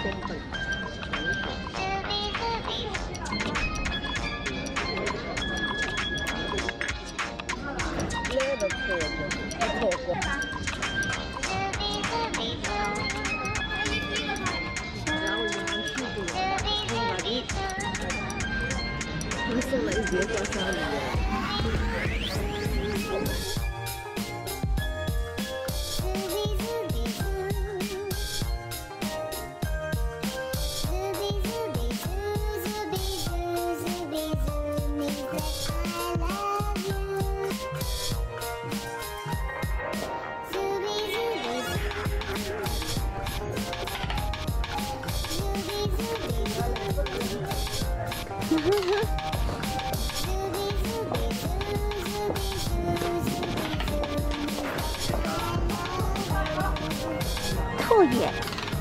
送了一叠小香梨。 兔爷。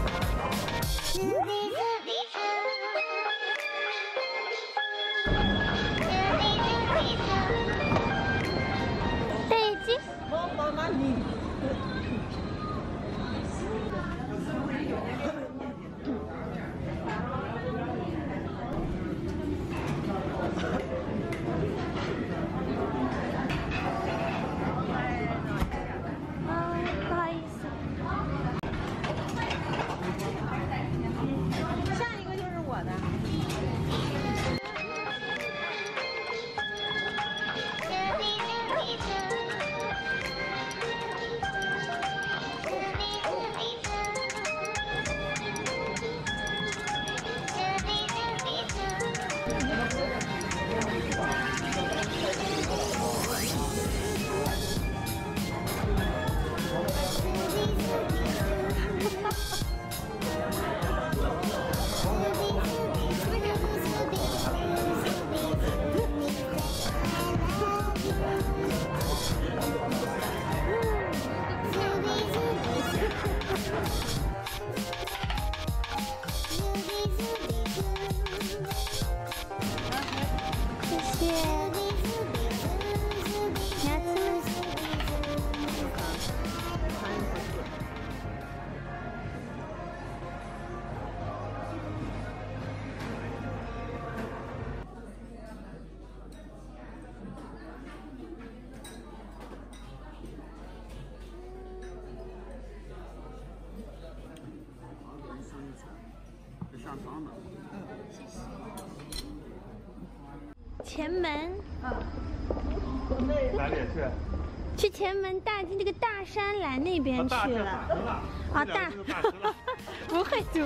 戴眼镜。不好意思。 下一个就是我的。 谢谢。你要吃吗？前门。 哪里去？ 去前门大那个大山栏那边去了。啊，大，不会读。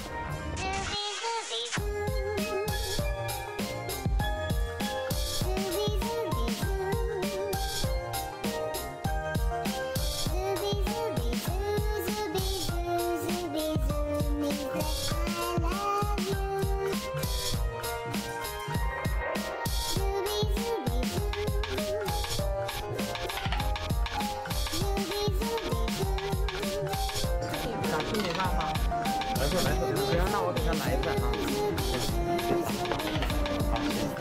吃米饭吗？来份，行，那我给他来一份啊。好，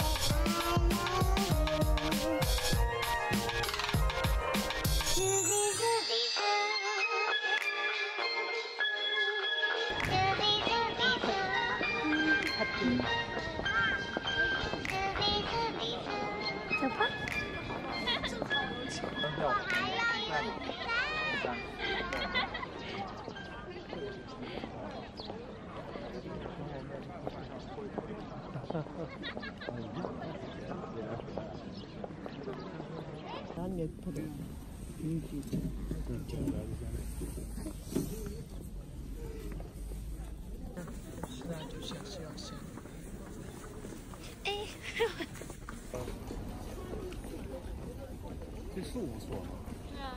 走吧。哎， 这树不错。 是啊。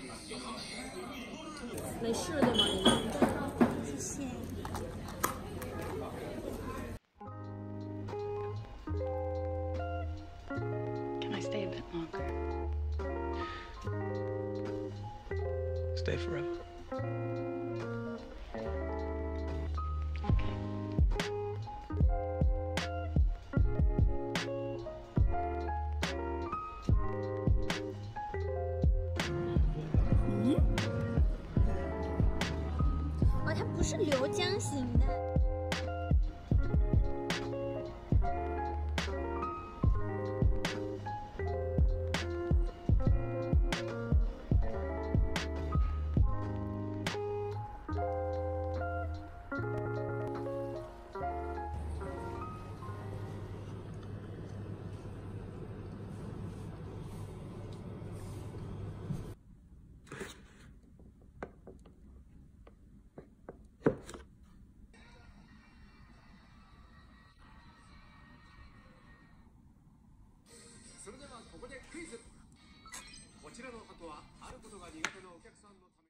没事的吗？ 谢谢。 Can I stay a bit longer? Stay forever. 哦，它不是流浆型的。 それではここでクイズ。こちらの箱はあることが苦手なお客さんのため。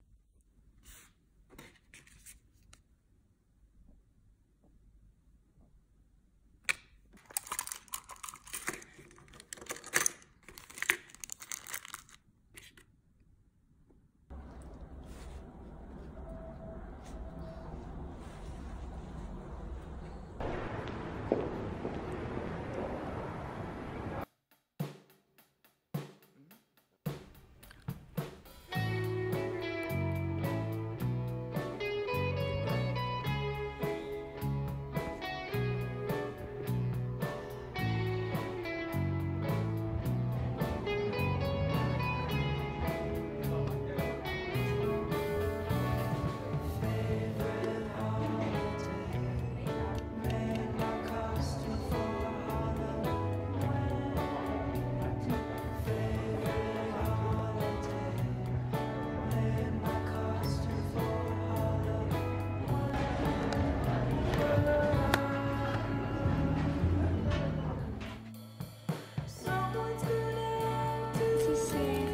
谢谢。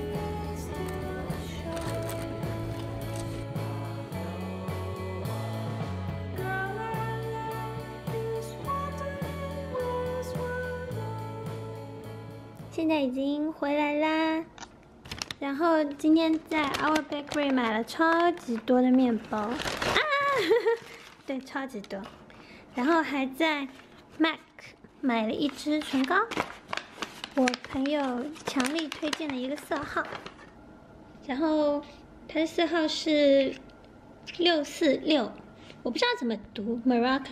现在已经回来啦，然后今天在 Our Bakery 买了超级多的面包啊，对，超级多，然后还在 MAC 买了一支唇膏，我朋友强力推荐的一个色号，然后它的色号是646，我不知道怎么读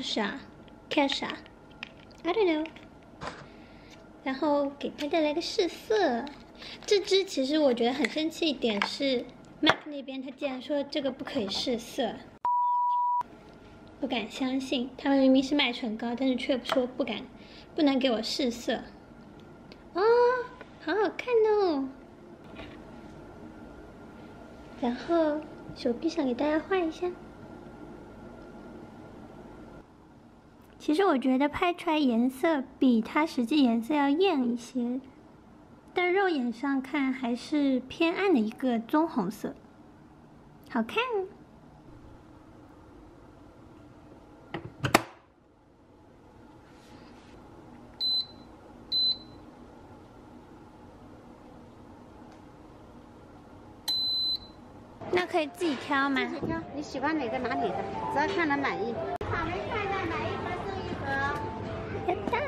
Marrakesh，I don't know。然后给大家来个试色，这支其实我觉得很生气一点是 MAC 那边他竟然说这个不可以试色，不敢相信，他们明明是卖唇膏，但是却说不能给我试色。哦，好好看哦。然后手臂上给大家画一下。其实我觉得拍出来颜色比它实际颜色要艳一些，但肉眼上看还是偏暗的一个棕红色，好看。那可以自己挑吗？ 自己挑，你喜欢哪个拿哪个，只要看着满意。 好人快乐，买一盒送一盒。要大。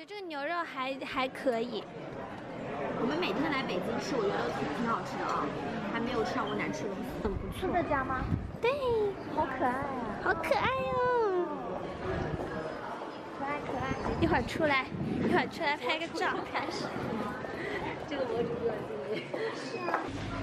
得这个牛肉还可以。 我们每天来北京吃，我觉得都挺好吃的啊，还没有吃到过难吃的东西，很不错。 这家吗？ 对， 好可爱啊！ 好可爱哦！ 可爱可爱。 一会儿出来拍个照。 这个博主做的这个。是啊。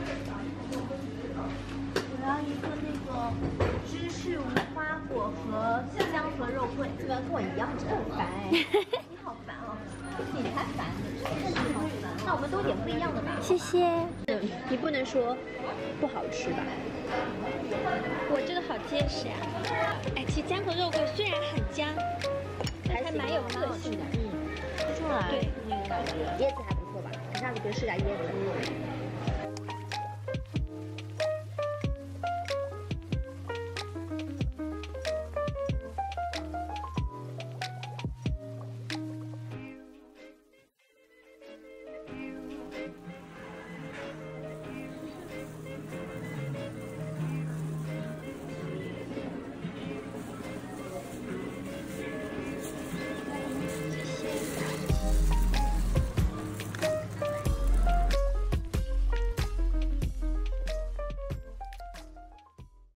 我要一个那个芝士无花果和香河肉桂，这个跟我一样，真的很烦哎。你好烦哦，你才烦，真的好烦。那我们都点不一样的吧。 谢谢。 你不能说不好吃吧？ 我这个好结实呀！哎，其实江河肉桂虽然很僵，但还蛮有个性的。 吃出来对那个感觉，椰子还不错吧？你下次可以试下椰子。